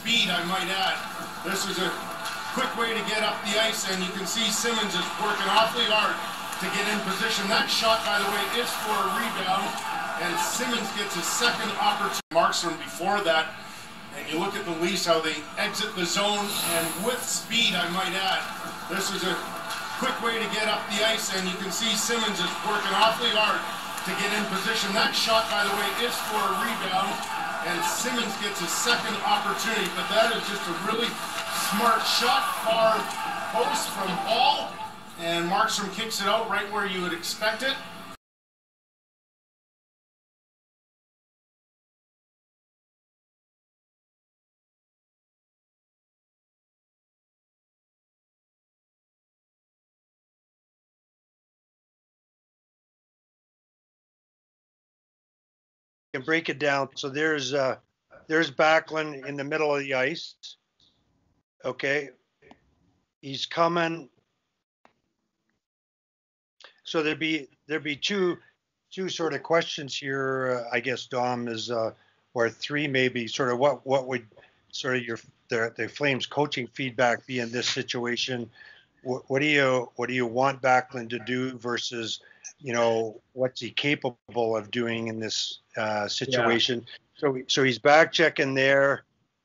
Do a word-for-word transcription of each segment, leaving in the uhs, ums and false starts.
speed, I might add. This is a quick way to get up the ice, and you can see Simmons is working awfully hard to get in position. That shot, by the way, is for a rebound, and Simmons gets his second opportunity. Markstrom before that, and you look at the Leafs, how they exit the zone, and with speed, I might add. This is a quick way to get up the ice, and you can see Simmons is working awfully hard to get in position. That shot, by the way, is for a rebound, and Simmons gets his second opportunity, but that is just a really smart shot, far post from Hall, and Markstrom kicks it out right where you would expect it. Can break it down. So there's uh, there's Backlund in the middle of the ice. Okay, he's coming. So there'd be there'd be two two sort of questions here. Uh, I guess Dom is uh, or three maybe. Sort of what what would sort of your the, the Flames coaching feedback be in this situation? What, what do you what do you want Backlund to do versus, you know, what's he capable of doing in this uh, situation? Yeah. So, so he's back checking there.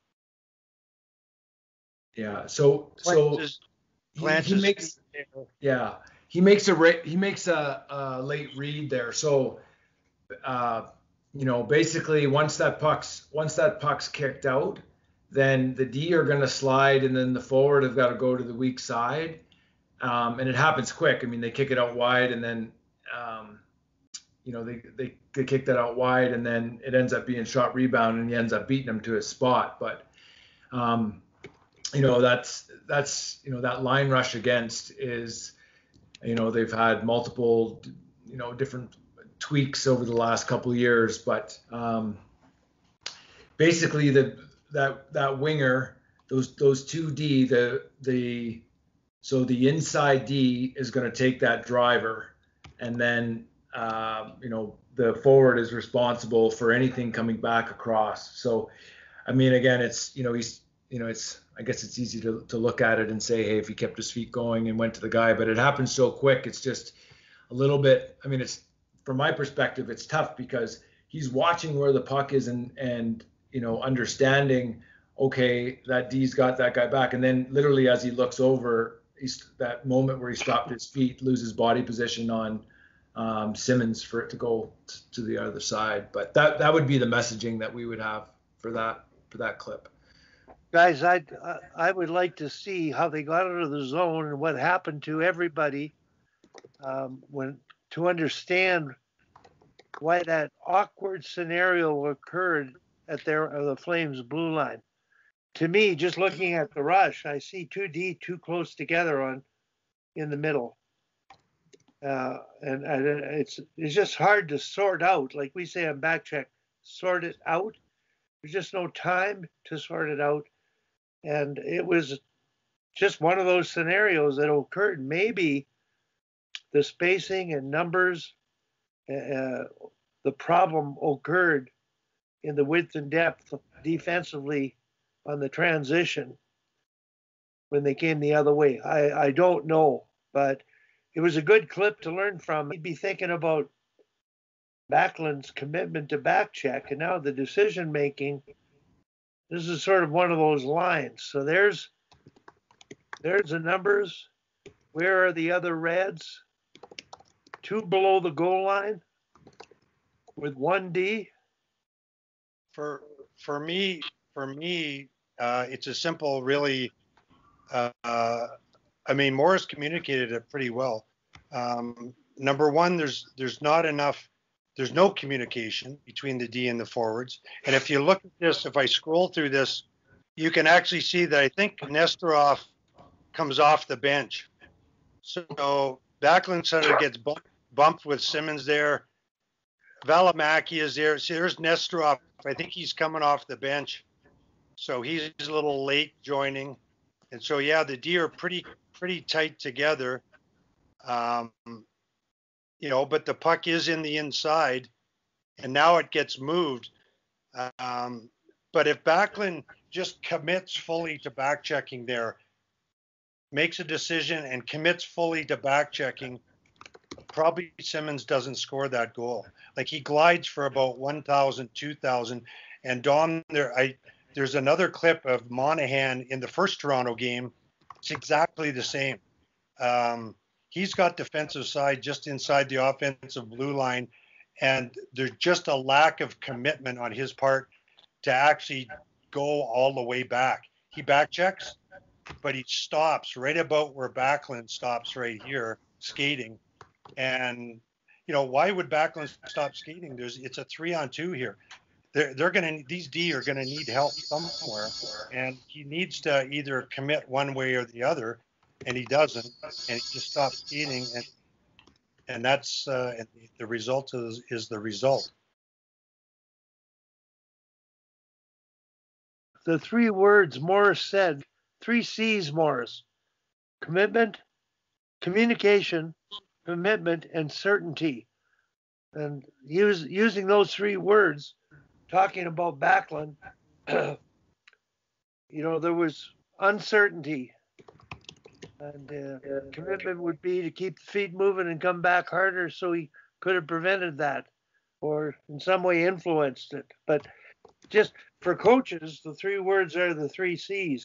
Yeah. So, so he, he makes, yeah, he makes a he makes a, a late read there. So, uh, you know, basically once that puck's once that puck's kicked out, then the D are going to slide, and then the forward have got to go to the weak side, um, and it happens quick. I mean, they kick it out wide, and then. Um, you know, they, they, they kick that out wide, and then it ends up being shot rebound, and he ends up beating him to his spot. But, um, you know, that's, that's, you know, that line rush against is, you know, they've had multiple, you know, different tweaks over the last couple of years, but um, basically the, that, that winger, those, those two D, the, the, so the inside D is going to take that driver, and then, uh, you know, the forward is responsible for anything coming back across. So, I mean, again, it's, you know, he's, you know, it's, I guess it's easy to, to look at it and say, hey, if he kept his feet going and went to the guy, but it happens so quick. It's just a little bit, I mean, it's, from my perspective, it's tough because he's watching where the puck is and, and, you know, understanding, okay, that D's got that guy back. And then literally as he looks over, he's that moment where he stopped his feet, loses body position on um, Simmons for it to go t- to the other side. But that that would be the messaging that we would have for that for that clip. Guys, I I would like to see how they got out of the zone and what happened to everybody um, when to understand why that awkward scenario occurred at their uh, the Flames blue line. To me, just looking at the rush, I see two D too close together on in the middle, uh, and, and it's it's just hard to sort out. Like we say on back check, sort it out. There's just no time to sort it out, and it was just one of those scenarios that occurred. Maybe the spacing and numbers, uh, the problem occurred in the width and depth defensively on the transition when they came the other way. I, I don't know, but it was a good clip to learn from. He'd be thinking about Backlund's commitment to back check, and now the decision making. This is sort of one of those lines. So there's there's the numbers. Where are the other reds? Two below the goal line with one D. For for me, for me, uh, it's a simple, really. Uh, I mean, Morris communicated it pretty well. Um, number one, there's there's not enough. There's no communication between the D and the forwards. And if you look at this, if I scroll through this, you can actually see that I think Nesterov comes off the bench. So Backlund sort of gets bumped, bumped with Simmons there. Valimaki is there. See, there's Nesterov. I think he's coming off the bench. So he's a little late joining. And so, yeah, the D are pretty, pretty tight together. Um, you know, but the puck is in the inside, and now it gets moved. Um, but if Backlund, just commits fully to back checking there, makes a decision and commits fully to back checking, probably Simmons doesn't score that goal. Like he glides for about one thousand, two thousand. And Dom, there, I, there's another clip of Monahan in the first Toronto game. It's exactly the same. Um, he's got defensive side just inside the offensive blue line. And there's just a lack of commitment on his part to actually go all the way back. He back checks, but he stops right about where Backlund stops right here, skating. And, you know, why would Backlund stop skating? There's, it's a three on two here. They're, they're going to, these D are going to need help somewhere. And he needs to either commit one way or the other, and he doesn't. And he just stops skating. And, and that's, uh, and the result is, is the result. The three words Morris said, three C's, Morris: commitment, communication, commitment, and certainty. And use, using those three words, talking about Backlund, you know, there was uncertainty. And uh, commitment would be to keep the feet moving and come back harder, so he could have prevented that or in some way influenced it. But just for coaches, the three words are the three C's.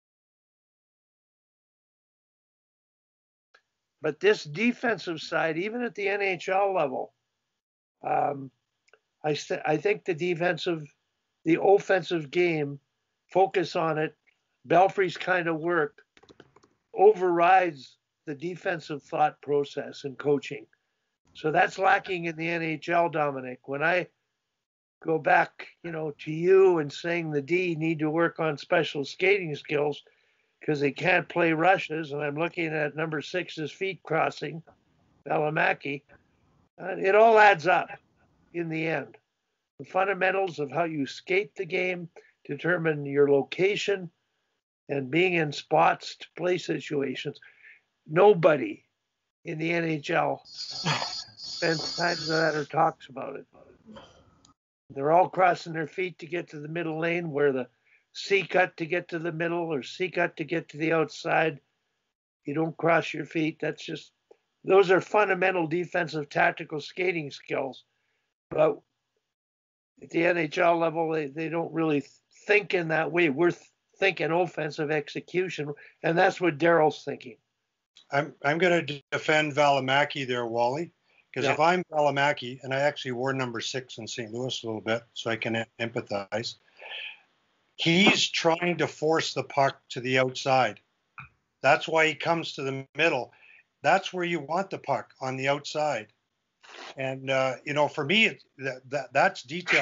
But this defensive side, even at the N H L level, um, I, st- I think the defensive, the offensive game, focus on it, Belfry's kind of work, overrides the defensive thought process and coaching. So that's lacking in the N H L, Dominic. When I go back, you know, to you and saying the D need to work on special skating skills because they can't play rushes, and I'm looking at number six's feet crossing, Valimaki, uh, it all adds up in the end. The fundamentals of how you skate the game determine your location and being in spots to play situations. Nobody in the N H L spends time on that or talks about it. They're all crossing their feet to get to the middle lane, where the C-cut to get to the middle or C-cut to get to the outside. You don't cross your feet. That's just, those are fundamental defensive tactical skating skills. But at the N H L level, they, they don't really think in that way. We're thinking offensive execution, and that's what Daryl's thinking. I'm I'm going to defend Valimaki there, Wally, because yeah. if I'm Valimaki, and I actually wore number six in Saint Louis a little bit, so I can empathize. He's trying to force the puck to the outside. That's why he comes to the middle. That's where you want the puck, on the outside. And uh, you know, for me, it, that, that that's detail.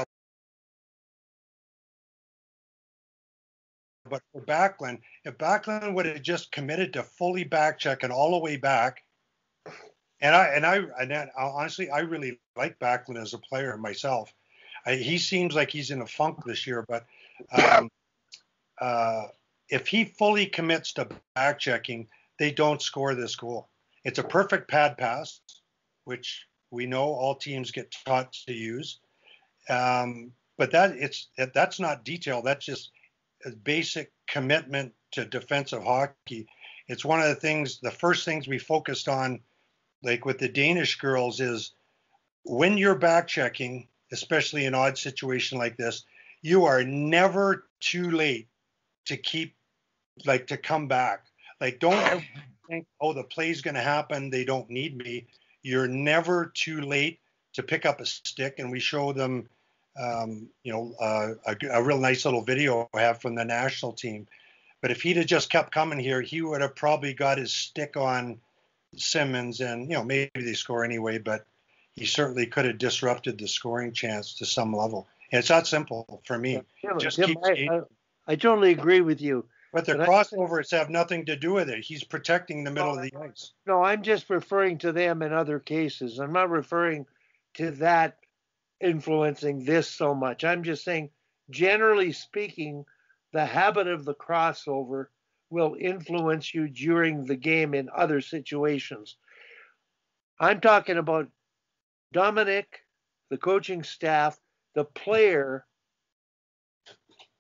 But for Backlund, if Backlund would have just committed to fully back checking all the way back, and I and I and I, honestly, I really like Backlund as a player myself. I, he seems like he's in a funk this year, but um, uh, if he fully commits to back checking, they don't score this goal. It's a perfect pad pass, which we know all teams get taught to use. Um, but that it's that's not detail. That's just a basic commitment to defensive hockey. It's one of the things, the first things we focused on, like with the Danish girls, is when you're back checking, especially in an odd situation like this, you are never too late to keep, like, to come back. Like, don't ever think, oh, the play's going to happen, they don't need me. You're never too late to pick up a stick. And we show them, um, you know, uh, a, a real nice little video I have from the national team. But if he'd have just kept coming here, he would have probably got his stick on Simmons, and, you know, maybe they score anyway, but he certainly could have disrupted the scoring chance to some level. And it's that simple for me. Yeah, Jim, just Jim, keep I, I, I totally agree with you. But the but crossovers I, have nothing to do with it. He's protecting the middle no, of the ice. No, I'm just referring to them in other cases. I'm not referring to that influencing this so much. I'm just saying, generally speaking, the habit of the crossover will influence you during the game in other situations. I'm talking about Dominic, the coaching staff, the player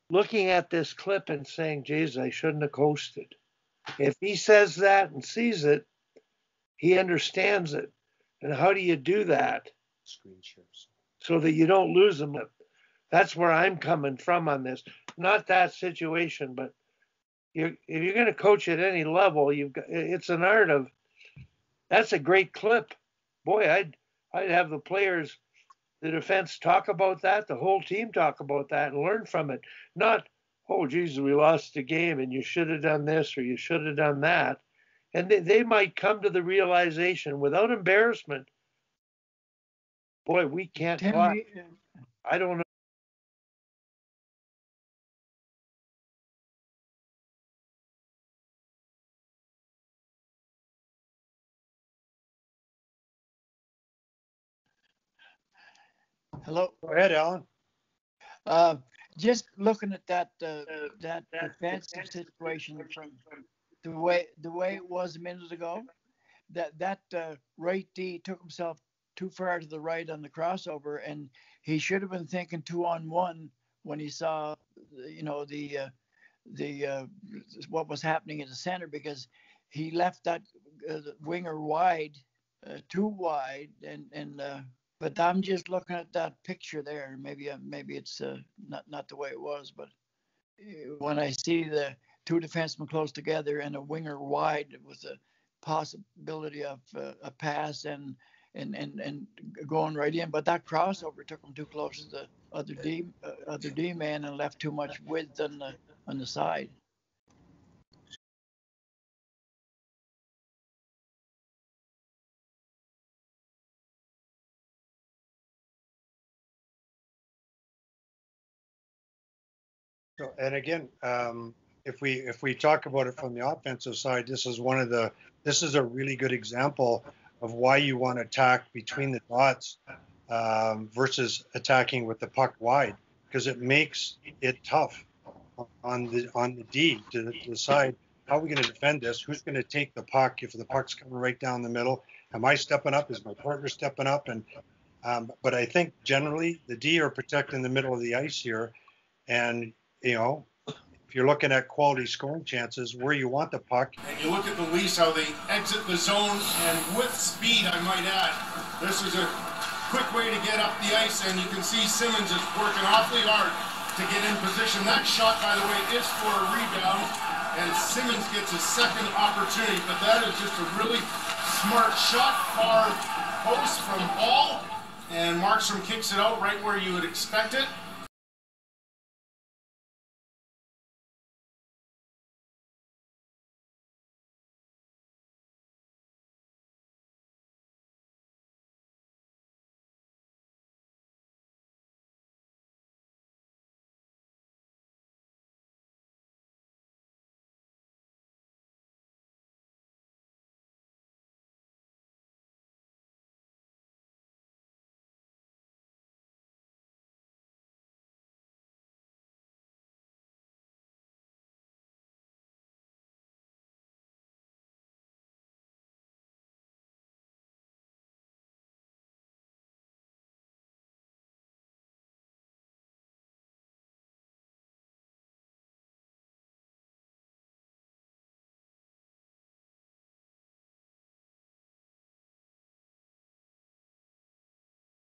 looking at this clip and saying, geez, I shouldn't have coasted. If he says that and sees it, he understands it. And how do you do that? Screen shares. So that you don't lose them. That's where I'm coming from on this. Not that situation, but you're, if you're going to coach at any level, you've got, it's an art of, that's a great clip. Boy, I'd, I'd have the players, the defense talk about that, the whole team talk about that and learn from it. Not, oh, geez, we lost the game and you should have done this or you should have done that. And they, they might come to the realization without embarrassment, boy, we can't talk. I don't know. Hello. Go ahead, Alan. Uh, just looking at that uh, that defensive situation from the way the way it was a minute ago, that that uh, right D took himself too far to the right on the crossover, and he should have been thinking two on one when he saw, you know, the uh, the uh, what was happening in the center, because he left that uh, winger wide, uh, too wide, and and. Uh, But I'm just looking at that picture there. Maybe uh, maybe it's uh, not not the way it was, but when I see the two defensemen close together and a winger wide with a possibility of uh, a pass and and and and going right in, but that crossover took him too close to the other D uh, other D man and left too much width on the on the side. So, and again, um, if we if we talk about it from the offensive side, this is one of the this is a really good example of why you want to attack between the dots um, versus attacking with the puck wide, because it makes it tough on the on the D to decide how are we going to defend this, who's going to take the puck if the puck's coming right down the middle. Am I stepping up? Is my partner stepping up? And um, but I think generally the D are protecting the middle of the ice here, and you know, if you're looking at quality scoring chances, where you want the puck. And you look at the Leafs, how they exit the zone, and with speed, I might add. This is a quick way to get up the ice, and you can see Simmons is working awfully hard to get in position. That shot, by the way, is for a rebound, and Simmons gets a second opportunity, but that is just a really smart shot, far post from Hall, and Markstrom kicks it out right where you would expect it.